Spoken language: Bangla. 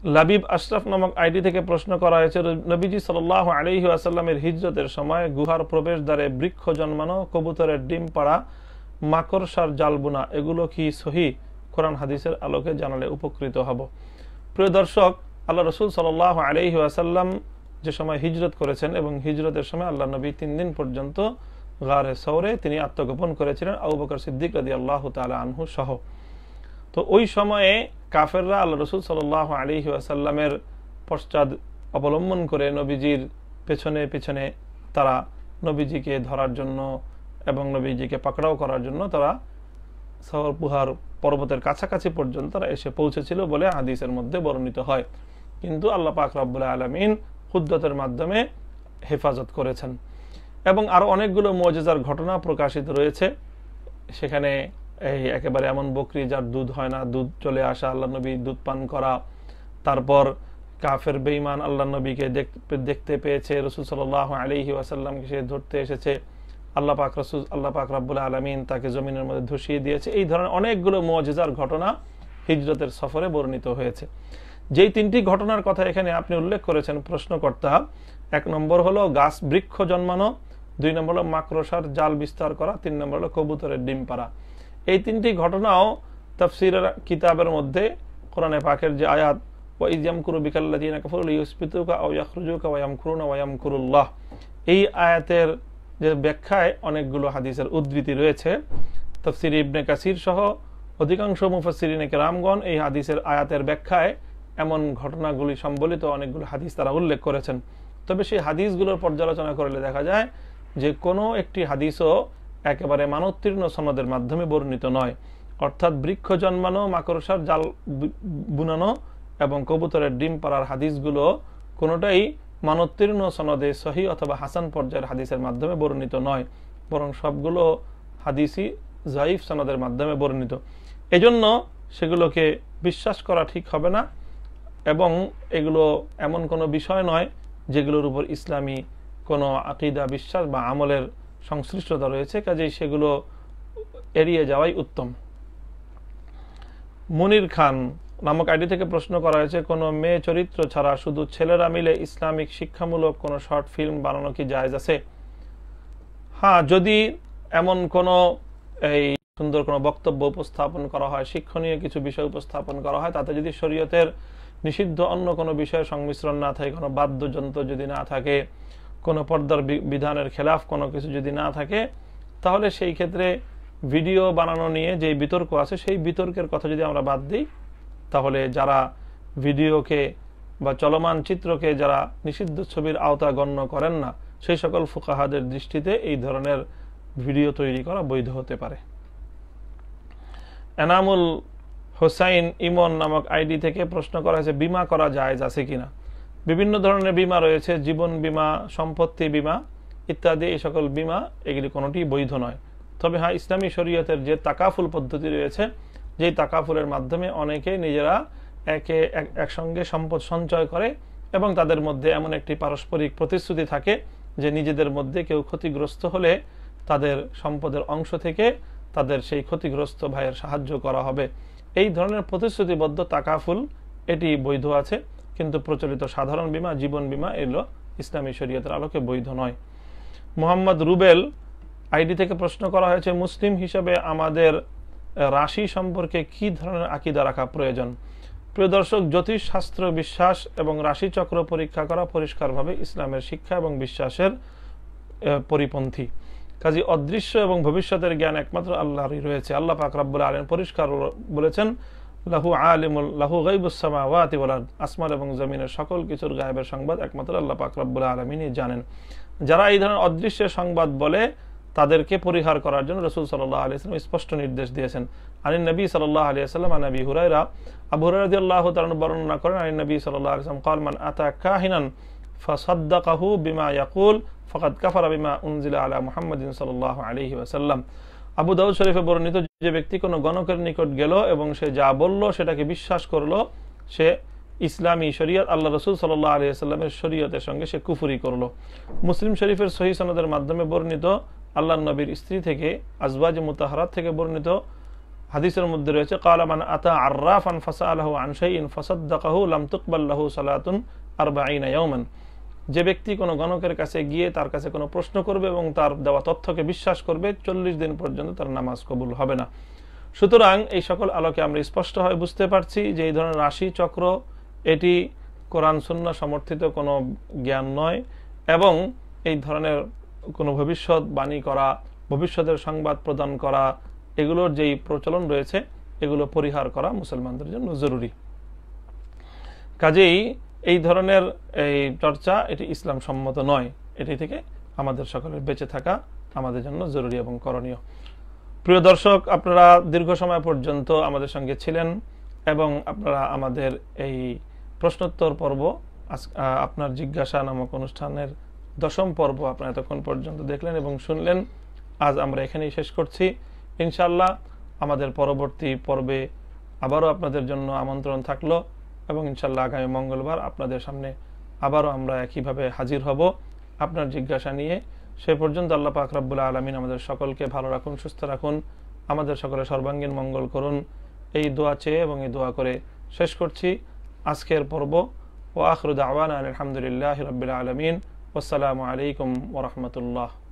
লাবিব আশরাফ নামক আইডি থেকে প্রশ্ন করা হয়েছে, নবীজি সাল্লাল্লাহু আলাইহি ওয়াসাল্লামের হিজরতের সময় গুহার প্রবেশদ্বারে বৃক্ষ জন্মানো, কবুতরের ডিম পাড়া, মাকড়সার জাল বোনা, এগুলো কি সহিহ? কোরআন হাদিসের আলোকে জানালে উপকৃত হব। প্রিয় দর্শক, আল্লাহ রাসূল সাল্লাল্লাহু আলাইহি ওয়াসাল্লাম যে সময় হিজরত করেছেন এবং হিজরতের সময় আল্লাহ নবী 3 দিন পর্যন্ত গারে সওরে তিনি আত্মগোপন করেছিলেন, আবু বকর সিদ্দিক রাদিয়াল্লাহু তাআলা আনহু সহ। তো ওই সময়ে কাফেররা আল্লাহ রাসূল সাল্লাল্লাহু আলাইহি ওয়াসাল্লামের পশ্চাৎ অবলম্বন করে নবীজির পেছনে পেছনে তারা নবীজিকে ধরার জন্য এবং নবীজিকে পাকড়াও করার জন্য তারা সওর গুহার পর্বতের কাছাকাছি পর্যন্ত তারা এসে পৌঁছেছিল বলে হাদিসের মধ্যে বর্ণিত হয়। কিন্তু আল্লাহ পাক রব্বুল আলামিন কুদরতের মাধ্যমে হেফাজত করেছেন এবং আরো অনেকগুলো মুজিজার ঘটনা প্রকাশিত রয়েছে। সেখানে এই একেবারে এমন বকরি যার দুধ হয় না, দুধ চলে আসা, আল্লাহ নবী দুধ পান করা, তারপর কাফের বেঈমান আল্লাহ নবীকে দেখতে পেয়েছে, রাসূল সাল্লাল্লাহু আলাইহি ওয়াসাল্লামকে সে ধরতে এসেছে, আল্লাহ পাক রব্বুল আলামিন তাকে জমিনের মধ্যে ধসিয়ে দিয়েছে। এই ধরনের অনেকগুলো মুজিজার ঘটনা হিজরতের সফরে বর্ণিত হয়েছে। যেই 3টি ঘটনার কথা এখানে আপনি উল্লেখ করেছেন প্রশ্নকর্তা, 1 নম্বর হলো গাছ বৃক্ষ জন্মানো, 2 নম্বর হলো মাকড়সার জাল বিস্তার করা, 3 নম্বর হলো কবুতরের ডিম পাড়া। এই 3টি ঘটনাও তাফসীরের কিতাবের মধ্যে কোরআনে পাকের যে আয়াত ওয়াইয ইয়ামকুরু বিকাল্লাযীনা কাফারু লিইউসবিতুকা আও ইয়াখরুজুকা ওয়া ইয়ামকুরুনা ওয়া ইয়ামকুরুল্লাহ, এই আয়াতের যে ব্যাখ্যায় অনেকগুলো হাদিসের উদ্ধৃতি রয়েছে। তাফসীর ইবনে কাসির সহ অধিকাংশ মুফাসসিরিনে কেরামগণ এই হাদিসের আয়াতের ব্যাখ্যায় এমন ঘটনাগুলি সম্বলিত অনেকগুলো হাদিস তারা উল্লেখ করেছেন। তবে সেই হাদিসগুলোর পর্যালোচনা করলে দেখা যায় যে কোনো একটি হাদিসও একেবারে মানোত্তীর্ণ সনদের মাধ্যমে বর্ণিত নয়। অর্থাৎ বৃক্ষ জন্মানো, মাকড়সার জাল বুনানো এবং কবুতরের ডিম পাড়ার হাদিসগুলো কোনোটাই মানোত্তীর্ণ সনদে সহিহ অথবা হাসান পর্যায়ের হাদিসের মাধ্যমে বর্ণিত নয়, বরং সবগুলো হাদিসই যায়িফ সনদের মাধ্যমে বর্ণিত। এজন্য সেগুলোকে বিশ্বাস করা ঠিক হবে না এবং এগুলো এমন কোনো বিষয় নয় যেগুলোর উপর ইসলামী কোনো আকীদা, বিশ্বাস বা আমলের সংশ্লিষ্টতা রয়েছে, কাজেই সেগুলো এড়িয়ে যাওয়াই উত্তম। মুনির খান নামক আইডি থেকে প্রশ্ন করা হয়েছে, কোনো মেয়ে চরিত্র ছাড়া শুধু ছেলেরা মিলে ইসলামিক শিক্ষামূলক কোনো শর্ট ফিল্ম বানানো কি জায়েজ আছে? হ্যাঁ, যদি এমন কোনো এই সুন্দর কোনো বক্তব্য উপস্থাপন করা হয়, শিক্ষণীয় কিছু বিষয় উপস্থাপন করা হয়, তাতে যদি শরীয়তের নিষিদ্ধ অন্য কোনো বিষয়ের সংমিশ্রণ না থাকে, কোনো বাদ্যযন্ত্র যদি না থাকে, কোনো পর্দার বিধানের খেলাফ কোনো কিছু যদি না থাকে, তাহলে সেই ক্ষেত্রে ভিডিও বানানো নিয়ে যে বিতর্ক আছে সেই বিতর্কের কথা যদি আমরা বাদ দিই, তাহলে যারা ভিডিওকে বা চলমান চিত্রকে যারা নিষিদ্ধ ছবির আওতা গণ্য করেন না, সেই সকল ফুকাহাদের দৃষ্টিতে এই ধরনের ভিডিও তৈরি করা বৈধ হতে পারে। এনামুল হোসাইন ইমন নামক আইডি থেকে প্রশ্ন করা হয়েছে, বীমা করা জায়েজ আছে কিনা? বিভিন্ন ধরনের বীমা রয়েছে, জীবন বীমা, সম্পত্তি বীমা ইত্যাদি। এই সকল বীমা এগুলি কোনোটি বৈধ নয়। তবে হ্যাঁ, ইসলামী শরীয়তের যে তাকাফুল পদ্ধতি রয়েছে, যেই তাকাফুলের মাধ্যমে অনেকে নিজেরা একসঙ্গে সম্পদ সঞ্চয় করে এবং তাদের মধ্যে এমন একটি পারস্পরিক প্রতিশ্রুতি থাকে যে নিজেদের মধ্যে কেউ ক্ষতিগ্রস্ত হলে তাদের সম্পদের অংশ থেকে তাদের সেই ক্ষতিগ্রস্ত ভাইয়ের সাহায্য করা হবে, এই ধরনের প্রতিশ্রুতিবদ্ধ তাকাফুল এটি বৈধ আছে। কিন্তু প্রচলিত সাধারণ বীমা, জীবন বীমা এগুলো ইসলামী শরীয়তের আলোকে বৈধ নয়। মোহাম্মদ রুবেল আইডি থেকে প্রশ্ন করা হয়েছে, মুসলিম হিসেবে আমাদের রাশি সম্পর্কে কি ধরনের আকীদা রাখা প্রয়োজন? প্রিয় দর্শক, জ্যোতিষ শাস্ত্র বিশ্বাস এবং রাশি চক্র পরীক্ষা করা পরিষ্কারভাবে ইসলামের শিক্ষা এবং বিশ্বাসের পরিপন্থী। কাজী অদৃশ্য এবং ভবিষ্যতের জ্ঞান একমাত্র আল্লাহরই রয়েছে। আল্লাহ পাক রব্বুল আলামিন পরিষ্কার বলেছেন, লাহু গায়বুস সামাওয়াতি ওয়াল আরদ, আসমান এবং জমিনের সকল কিছুর গায়েবের সংবাদ একমাত্র আল্লাহ পাক রব্বুল আলামিনই জানেন। যারা এই ধরনের অদৃশ্যের সংবাদ বলে তাদেরকে পরিহার করার জন্য রাসূল সাল্লাল্লাহু আলাইহি ওয়াসাল্লাম স্পষ্ট নির্দেশ দিয়েছেন। আনিন নবী সাল্লাল্লাহু আলাইহি ওয়াসাল্লাম আন আবি হুরায়রা, আবু হুরায়রা রাদিয়াল্লাহু তাআলা বর্ণনা করেন, আনিন নবী সাল্লাল্লাহু আলাইহি ওয়াসাল্লাম قال من اتى كاهنا فصدقه بما يقول فقد كفر بما انزل على محمد সাল্লাল্লাহু আলাইহি ওয়াসাল্লাম। আবু দাউদ শরীফে বর্ণিত, যে ব্যক্তি কোনো গণকের নিকট গেল এবং সে যা বলল সেটাকে বিশ্বাস করলো, সে ইসলামী শরীয়ত আল্লাহ রাসূল সাল্লাল্লাহু আলাইহি ওয়াসাল্লামের শরীয়তের সঙ্গে সে কুফরি করলো। মুসলিম শরীফের সহিহ সনদের মাধ্যমে বর্ণিত আল্লাহর নবীর স্ত্রী থেকে, আজওয়াজ মুতাহহারাত থেকে বর্ণিত হাদিসের মধ্যে রয়েছে ক্বালা মান আতা আররাফান ফাসালাহু আন শাইইন ফাসাদ্দাকাহু লাম তুকবাল লাহু সালাতুন 40 ইয়াওমান। যে ব্যক্তি কোনো গণকের কাছে গিয়ে তার কাছে কোনো প্রশ্ন করবে এবং তার দেওয়া তথ্যকে বিশ্বাস করবে 40 দিন পর্যন্ত তার নামাজ কবুল হবে না। সুতরাং এই সকল আলোকে আমরা স্পষ্টভাবে বুঝতে পারছি যে এই ধরনের রাশি চক্র এটি কোরআন সুন্নাহ সমর্থিত কোনো জ্ঞান নয়, এবং এই ধরনের কোনো ভবিষ্যৎবাণী করা, ভবিষ্যতের সংবাদ প্রদান করা, এগুলোর যেই প্রচলন রয়েছে এগুলো পরিহার করা মুসলমানদের জন্য জরুরি। কাজেই এই ধরনের এই চর্চা এটি ইসলাম সম্মত নয়। এটি থেকে আমাদের সকলের বেঁচে থাকা আমাদের জন্য জরুরি এবং করণীয়। প্রিয় দর্শক, আপনারা দীর্ঘ সময় পর্যন্ত আমাদের সঙ্গে ছিলেন এবং আপনারা আমাদের এই প্রশ্নোত্তর পর্ব, আপনার জিজ্ঞাসা নামক অনুষ্ঠানের 10ম পর্ব আপনারা এতক্ষণ পর্যন্ত দেখলেন এবং শুনলেন। আজ আমরা এখানেই শেষ করছি। ইনশাআল্লাহ আমাদের পরবর্তী পর্বে আবারও আপনাদের জন্য আমন্ত্রণ থাকলো এবং ইনশাআল্লাহ আগামী মঙ্গলবার আপনাদের সামনে আবারও আমরা একইভাবে হাজির হব আপনার জিজ্ঞাসা নিয়ে। সে পর্যন্ত আল্লাহ পাক রব্বুল আলামিন আমাদের সকলকে ভালো রাখুন, সুস্থ রাখুন, আমাদের সকলের সর্বাঙ্গীন মঙ্গল করুন, এই দোয়া চেয়ে এবং এই দোয়া করে শেষ করছি আজকের পর্ব। ওয়া আখিরু দাওয়ানা আলহামদুলিল্লাহি রাব্বিল আলামিন। ওয়াসসালামু আলাইকুম ওয়া রাহমাতুল্লাহ।